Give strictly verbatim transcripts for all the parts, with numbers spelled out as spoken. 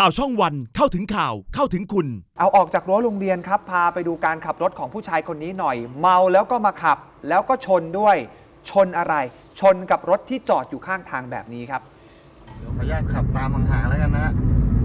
ข่าวช่องวันเข้าถึงข่าวเข้าถึงคุณเอาออกจากรั้วโรงเรียนครับพาไปดูการขับรถของผู้ชายคนนี้หน่อยเมาแล้วก็มาขับแล้วก็ชนด้วยชนอะไรชนกับรถที่จอดอยู่ข้างทางแบบนี้ครับเดี๋ยวขออนุญาตขับตามห่างๆแล้วกันนะ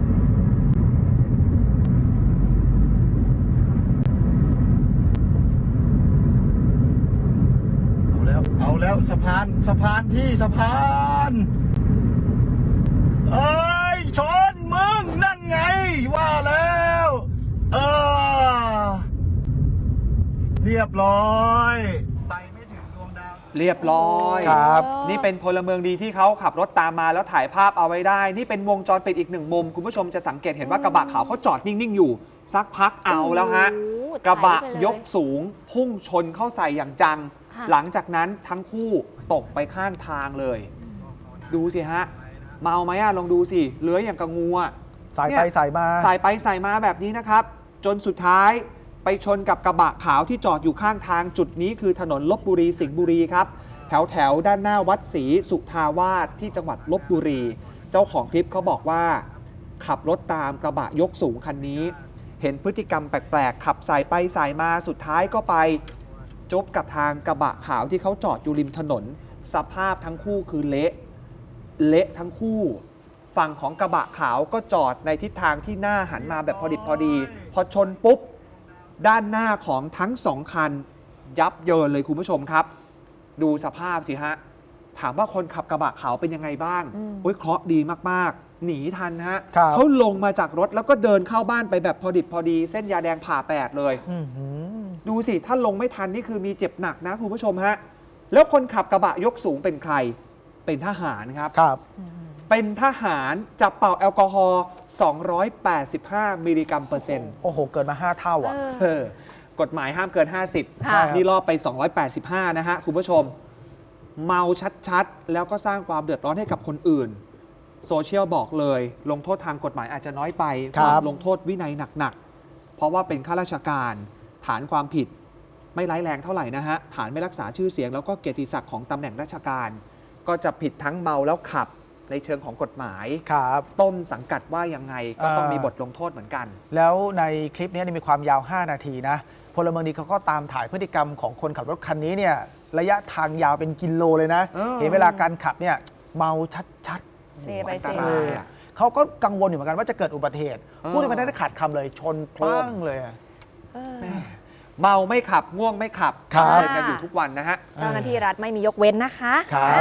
เอาแล้วเอาแล้วสะพานสะพานพี่สะพานเอ้ยชนมึงนั่นไงว่าแล้วเออเรียบร้อยไปไม่ถึงดวงดาวเรียบร้อยครับนี่เป็นพลเมืองดีที่เขาขับรถตามมาแล้วถ่ายภาพเอาไว้ได้นี่เป็นวงจรปิดอีกหนึ่งมุมคุณผู้ชมจะสังเกตเห็นว่ากระบะขาวเขาจอดนิ่งๆอยู่สักพักเอาแล้วฮะกระบะยกสูงพุ่งชนเข้าใส่อย่างจังหลังจากนั้นทั้งคู่ตกไปข้างทางเลยดูสิฮะเมาไหมอะลองดูสิเลื้อยอย่างกระงูอะสายไปสายมาสายไปสายมาแบบนี้นะครับจนสุดท้ายไปชนกับกระบะขาวที่จอดอยู่ข้างทางจุดนี้คือถนนลพบุรีสิงห์บุรีครับแถวแถวด้านหน้าวัดศรีสุทาวาสที่จังหวัดลพบุรีเจ้าของคลิปเขาบอกว่าขับรถตามกระบะยกสูงคันนี้เห็นพฤติกรรมแปลกๆขับสายไปสายมาสุดท้ายก็ไปจุ๊บกับทางกระบะขาวที่เขาจอดอยู่ริมถนนสภาพทั้งคู่คือเละเละทั้งคู่ฝั่งของกระบะขาวก็จอดในทิศทางที่หน้าหันมาแบบพอดิบพอดีพอชนปุ๊บด้านหน้าของทั้งสองคันยับเยินเลยคุณผู้ชมครับดูสภาพสิฮะถามว่าคนขับกระบะขาวเป็นยังไงบ้างโอ้ยเคราะห์ดีมากๆหนีทันฮะเขาลงมาจากรถแล้วก็เดินเข้าบ้านไปแบบพอดิบพอดีเส้นยาแดงผ่าแปดเลยดูสิถ้าลงไม่ทันนี่คือมีเจ็บหนักนะคุณผู้ชมฮะแล้วคนขับกระบะยกสูงเป็นใครเป็นทหารครับครับเป็นทหารจับเป่าแอลกอฮอล์สองร้อยแปดสิบห้ามิลลิกรัมเปอร์เซ็นต์โอ้โหเกินมาห้าเท่าอ่ะกฎหมายห้ามเกินห้าสิบนี่รอบไปสองร้อยแปดสิบห้านะฮะคุณผู้ชมเมาชัดๆแล้วก็สร้างความเดือดร้อนให้กับคนอื่นโซเชียลบอกเลยลงโทษทางกฎหมายอาจจะน้อยไปความลงโทษวินัยหนักๆเพราะว่าเป็นข้าราชการฐานความผิดไม่ร้ายแรงเท่าไหร่นะฮะฐานไม่รักษาชื่อเสียงแล้วก็เกียรติศักดิ์ของตำแหน่งราชการก็จะผิดทั้งเมาแล้วขับในเชิงของกฎหมายครับต้นสังกัดว่ายังไงก็ต้องมีบทลงโทษเหมือนกันแล้วในคลิปนี้มีความยาวห้านาทีนะพลเมืองดีเขาก็ตามถ่ายพฤติกรรมของคนขับรถคันนี้เนี่ยระยะทางยาวเป็นกิโลเลยนะเห็นเวลาการขับเนี่ยเมาชัดๆเซไปเซมาเขาก็กังวลอยู่เหมือนกันว่าจะเกิดอุบัติเหตุพูดไปได้ขาดคำเลยชนปั้งเลยเมาไม่ขับง่วงไม่ขับเตือนกันอยู่ทุกวันนะฮะเจ้าหน้าที่รัฐไม่มียกเว้นนะคะครับ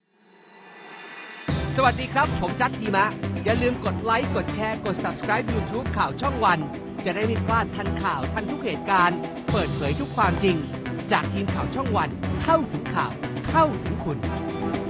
สวัสดีครับผมจัดดีมะอย่าลืมกดไลค์กดแชร์กด ซับสไครบ์ ยูทูบ ข่าวช่องวันจะได้ไม่พลาดทันข่าวทันทุกเหตุการณ์เปิดเผยทุกความจริงจากทีมข่าวช่องวันเข้าถึงข่าวเข้าถึงคุณ